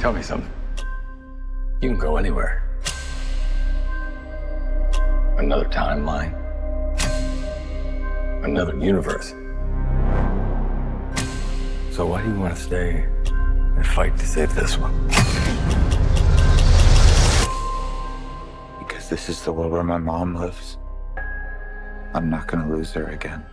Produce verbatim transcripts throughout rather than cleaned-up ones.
Tell me something. You can go anywhere. Another timeline. Another universe. So why do you want to stay and fight to save this one? Because this is the world where my mom lives. I'm not gonna lose her again.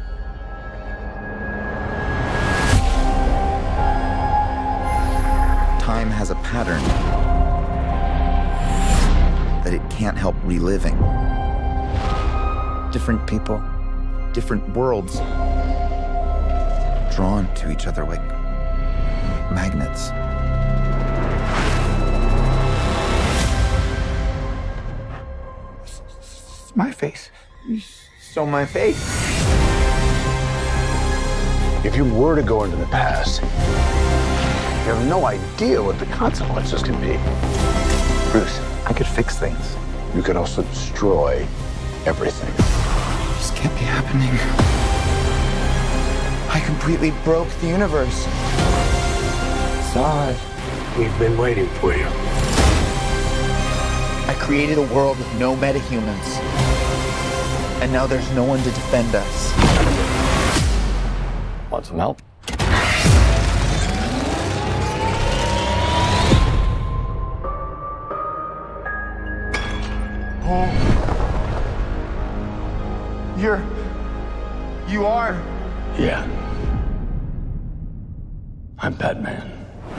Time has a pattern that it can't help reliving. Different people, different worlds, drawn to each other like magnets. It's my face. You stole my face. If you were to go into the past, you have no idea what the consequences can be. Bruce, I could fix things. You could also destroy everything. This can't be happening. I completely broke the universe. Zod, we've been waiting for you. I created a world with no metahumans. And now there's no one to defend us. Want some help? Oh. You're... You are... Yeah. I'm Batman.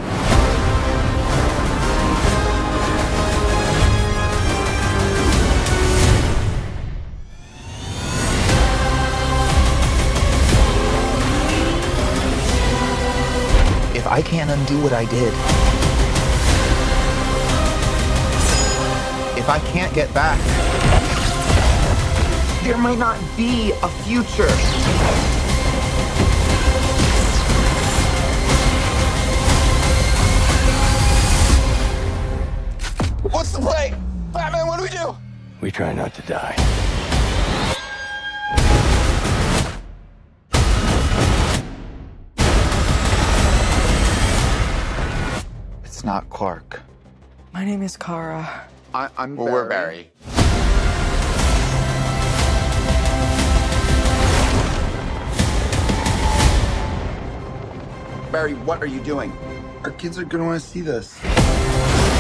If I can't undo what I did, if I can't get back, there might not be a future. What's the play? Batman, what do we do? We try not to die. It's not Clark. My name is Kara. I, I'm Well, Barry. we're Barry. Barry, what are you doing? Our kids are gonna want to see this.